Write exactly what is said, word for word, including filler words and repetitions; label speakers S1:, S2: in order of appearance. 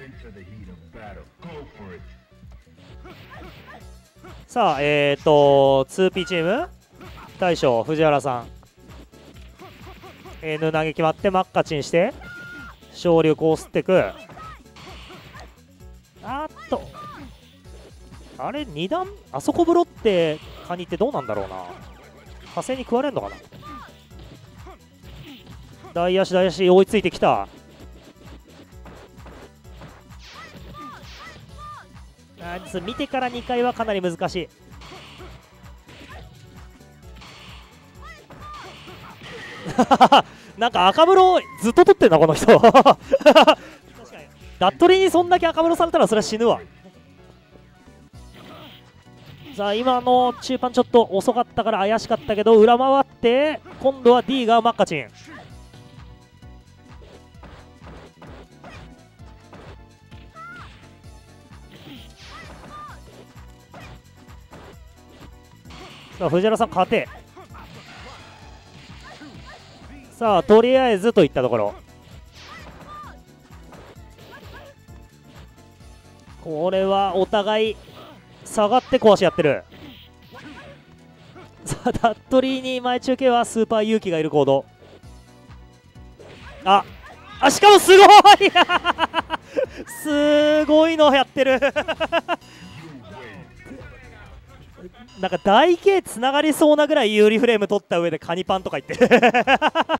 S1: さあ、えっ、ー、と ツーピー チーム大将藤原さん N 投げ決まってマッカチンして昇竜こう吸ってく。あっとあれに段あそこ風呂ってカニってどうなんだろうな。火星に食われんのかな。大足大足追いついてきた。あ見てからにかいはかなり難しい。なんか赤風呂ずっと取ってんなこの人。確かにダットリーにそんだけ赤風呂されたらそれは死ぬわ。さあ今の中盤ちょっと遅かったから怪しかったけど裏回って今度は D がマッカチン。さあ藤原さん勝て。さあとりあえずといったところ。これはお互い下がって壊しやってる。さあダットリーに前中継はスーパー勇気がいるコード。ああしかもすごいすごいのやってるなんか台形つながりそうなぐらい有利フレーム取った上でカニパンとか言って